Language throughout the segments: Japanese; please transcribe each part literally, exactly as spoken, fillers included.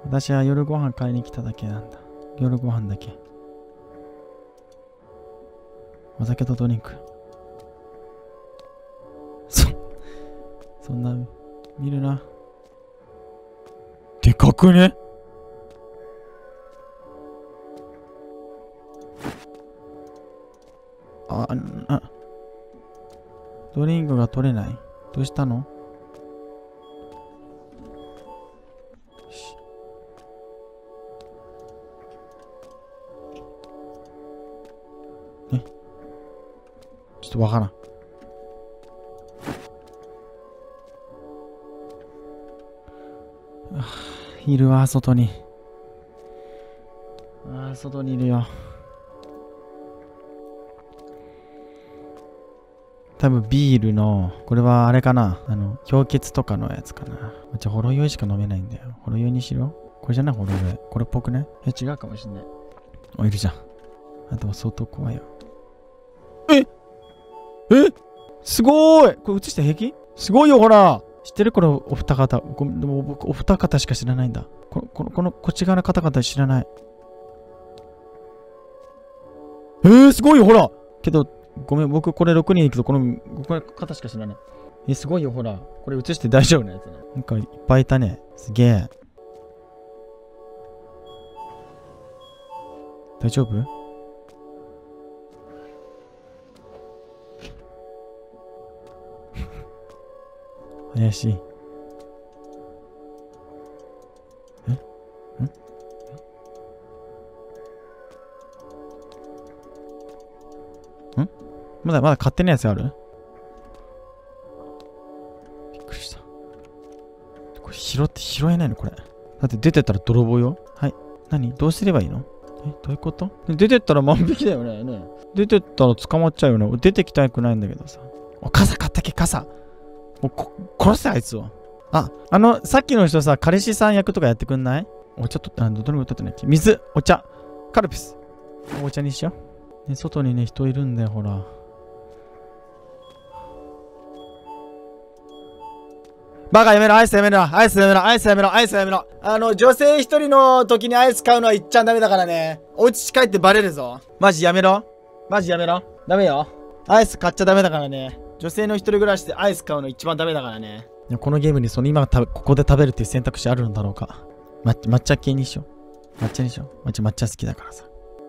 私は夜ご飯買いに来ただけなんだ。夜ご飯だけ。お酒とドリンク。そ、そんな、見るな。でかくね？あ、あ、ドリンクが取れない？どうしたの？え？ちょっとわからん。あ、いるわ、外に。ああ、外にいるよ。多分ビールの、これはあれかな、あの、氷結とかのやつかな。じゃあ、ほろ酔いしか飲めないんだよ。ほろ酔いにしろ。これじゃない、ほろ酔い。これっぽくね。え、違うかもしんない。お、いるじゃん。あとは相当怖いよ。ええすごーい。これ映して平気？すごいよ、ほら。知ってる？これお二方。ごでも僕、お二方しか知らないんだ。この、この、この、こっち側の方々知らない。えー、すごいよ、ほら。けど、ごめん、僕これろくにんいくと、このこの方しか知らない。え、すごいよ、ほら。これ映して大丈夫なやつね。なんかいっぱいいたね。すげえ。大丈夫？怪しい。え？ん？ん？まだまだ買ってないやつある？びっくりした。これ拾って拾えないのこれ。だって出てったら泥棒よ。はい。何？どうすればいいの？え、どういうこと？出てったら万引きだよね。ね。出てったら捕まっちゃうよね。出てきたくないんだけどさ。お、傘買ったっけ、傘。もうこ殺せあいつを。あ、あの、さっきの人さ、彼氏さん役とかやってくんない？お茶とって、あの、どれも取ってないっけ？水、お茶、カルピス。お茶にしよう。ね、外にね、人いるんだよ、ほら。バカやめろ、アイスやめろ、アイスやめろ、アイスやめろ、アイスやめろ。あの、女性一人の時にアイス買うのは言っちゃダメだからね。お家帰ってバレるぞ。マジやめろ。マジやめろ。ダメよ。アイス買っちゃダメだからね。女性の一人暮らしでアイス買うの一番ダメだからね。このゲームにその今ここで食べるっていう選択肢あるんだろうか。ま、抹茶系にしよう。抹茶にしよう。抹茶、抹茶好きだからさ。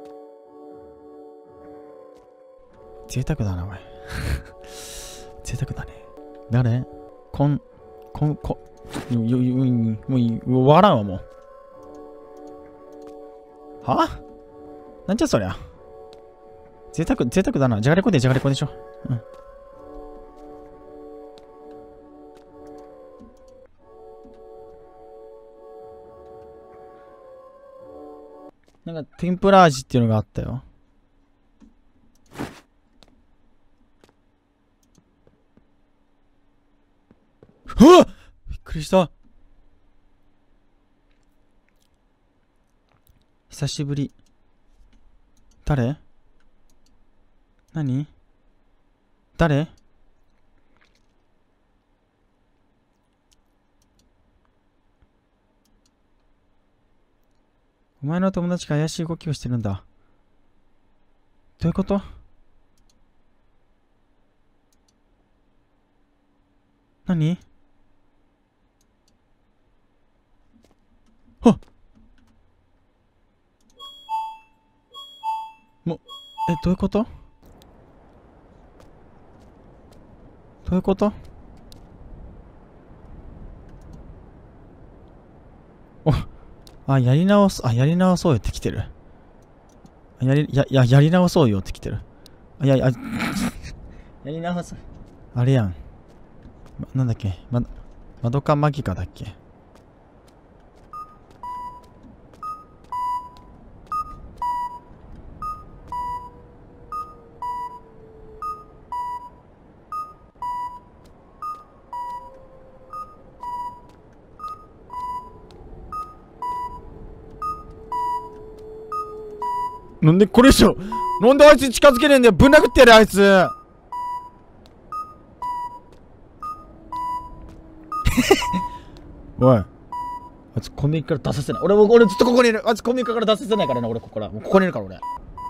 贅沢だな、お前。贅沢だね。誰？こん、こん、こ、よ、よ、よ、もういい、笑うわ、もう。は？なんじゃそりゃ。贅沢、贅沢だな。じゃがりこでじゃがりこでしょ。うん。なんか、天ぷら味っていうのがあったよ。うわっ！びっくりした。久しぶり。誰？何？誰？お前の友達が怪しい動きをしてるんだ。どういうこと？何？はっ！も、え、どういうこと？どういうこと？お、あ、やり直す、あ、やり直そうよって来てる。やり、や、や、やり直そうよって来てる。あ、や、や、やり直す。あれやん。ま、なんだっけ、ま、マドカマギカだっけ。なんでこれ以上、なんであいつに近づけねえんだよ。ぶん殴ってやる、あいつ。おい。ああいつコンビニから出させない。俺も俺ずっとここにいる。あいつコンビニから出させないからな。俺ここからもうここにいるから俺。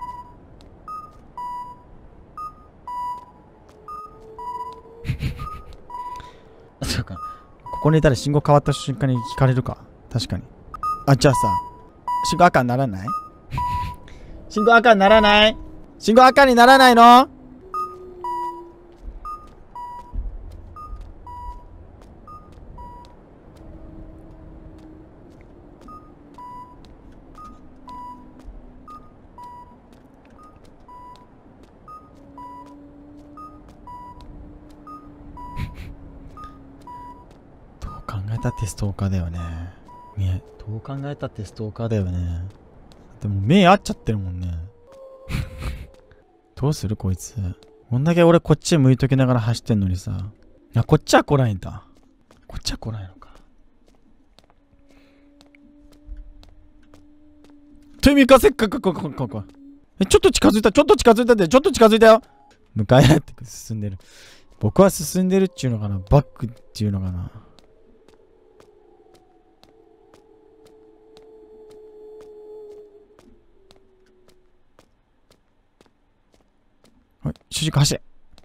そうか、ここにいたら信号変わった瞬間に聞かれるか。確かに。あ、じゃあさ、信号赤にならない？信号赤にならない？信号赤にならないの？どう考えたってストーカーだよね。ね、どう考えたってストーカーだよね。でも目合っちゃってるもんね。どうするこいつ。こんだけ俺こっち向いときながら走ってんのにさ。あ、こっちは来ないんだ。こっちは来ないのか。という意味かせっかくここここ。え、ちょっと近づいた、ちょっと近づいたって、ちょっと近づいたよ。向かい合って進んでる。僕は進んでるっちゅうのかな、バックっていうのかな。はい、主軸走れ。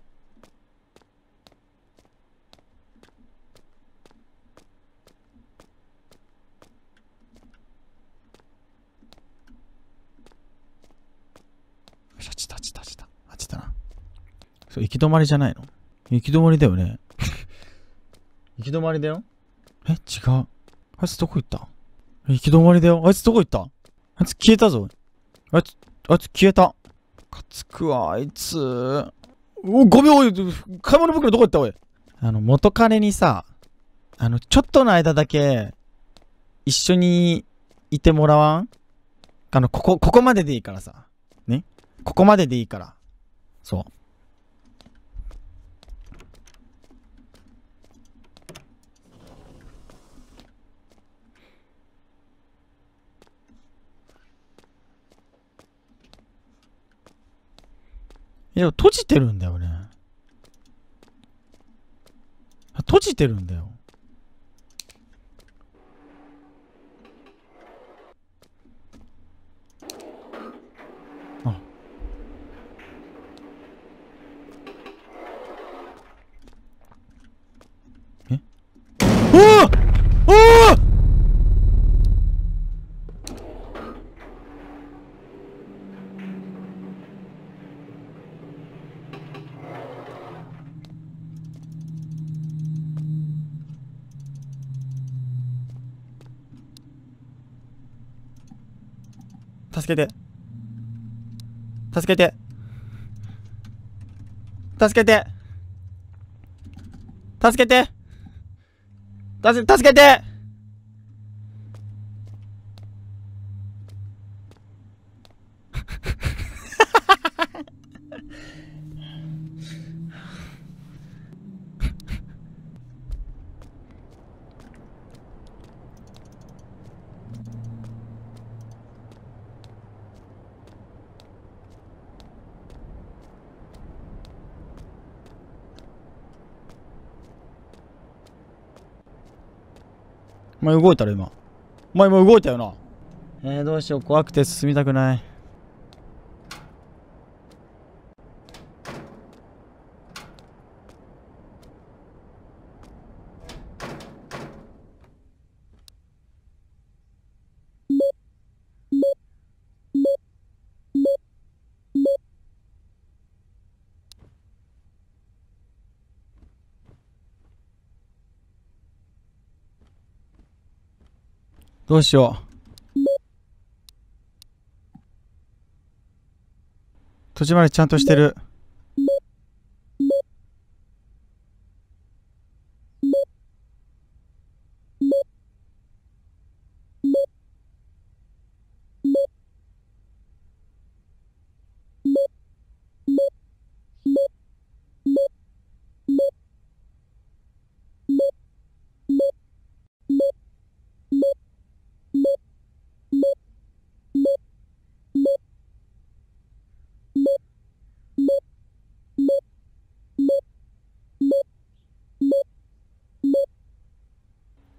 あっちだ、あっちだ、あっちだ。あっちだな。そう、行き止まりじゃないの？行き止まりだよね。行き止まりだよ。え、違う。あいつどこ行った？行き止まりだよ。あいつどこ行った？あいつ消えたぞ。あいつ、あいつ消えた。かつくわ、あいつ。お、ごびょう、買い物袋どこ行ったおい。あの、元彼にさ、あの、ちょっとの間だけ、一緒にいてもらわん？あの、ここ、ここまででいいからさ。ね？ここまででいいから。そう。いや、閉じてるんだよね。閉じてるんだよ。あ。え？おお！おお！助けて。助けて。助けて。助けて。助け、助けて。お前動いたら今。お前今動いたよな。えー、どうしよう。怖くて進みたくない。どうしよう。戸締まりちゃんとしてる。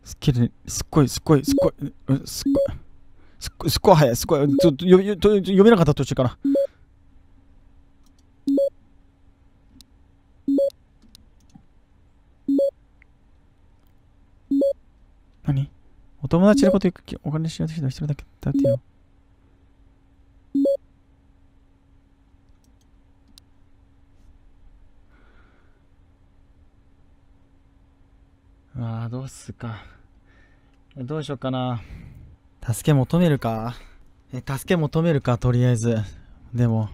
すっげえ、すっごい、すっごい、すっごい、すっごい、すっごい、すっごい早い、すっごい、ちょっと読み読めなかった途中から。何？お友達のこと行くお金しようとしたら一人だけだってよ。ああ、どうすか。どうしようかな。助け求めるか。え、助け求めるか、とりあえず。でも。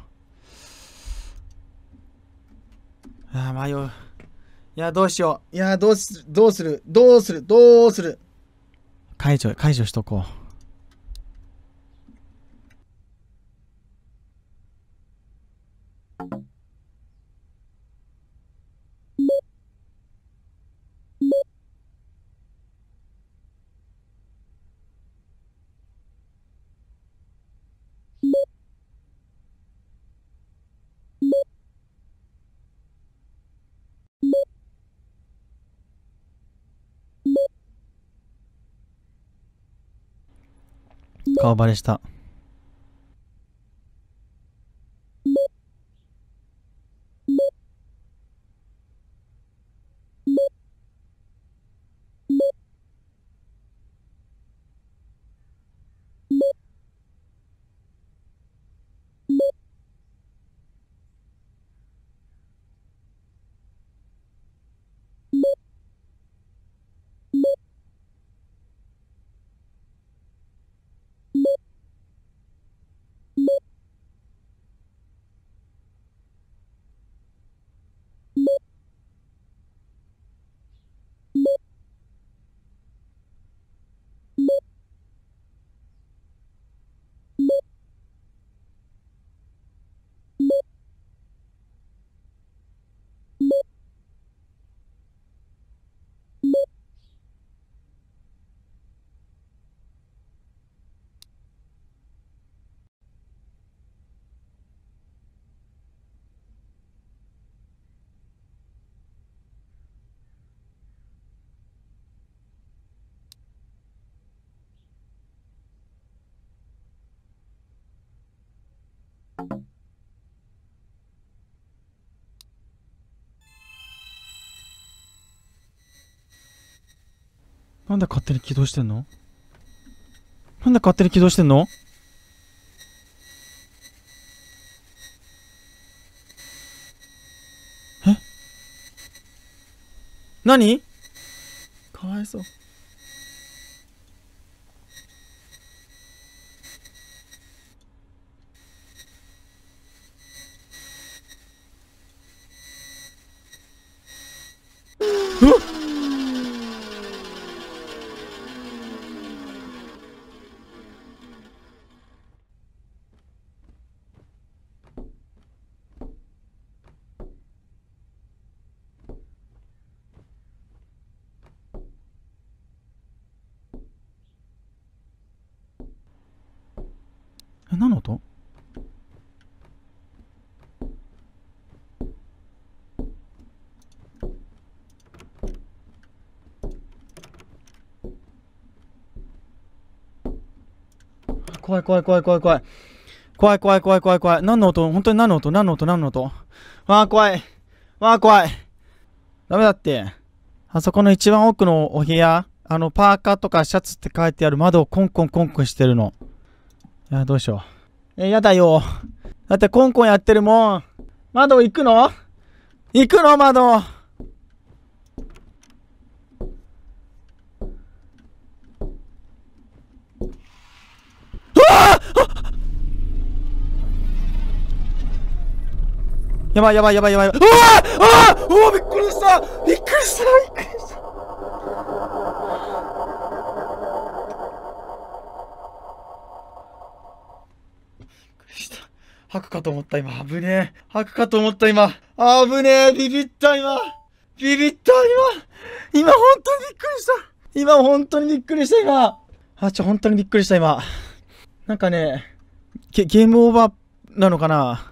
ああ、迷う。いや、どうしよう。いや、どうする、どうする、どうする、どうする。解除、解除しとこう。顔バレした。なんで勝手に起動してんの？なんで勝手に起動してんの？え？何？かわいそう。うわっ！え、何の音？怖い怖い怖い怖い怖い。怖い怖い怖い怖い怖い。何の音？本当に何の音？何の音？何の音？わあ怖い。わあ怖い。ダメだって。あそこの一番奥のお部屋、あのパーカーとかシャツって書いてある窓をコンコンコンコンしてるの。いや、どうしよう。え、やだよ。だってコンコンやってるもん。窓行くの？行くの窓。やばいやばいやばいやばい。うわああうわびっくりしたびっくりしたびっくりした。びっくりした。吐くかと思った今。危ねえ。吐くかと思った今。危ねえ。ビビった今。ビビった今。今本当にびっくりした。今本当にびっくりした今。あ、ちょ、本当にびっくりした今。なんかね、ゲ、ゲームオーバーなのかな？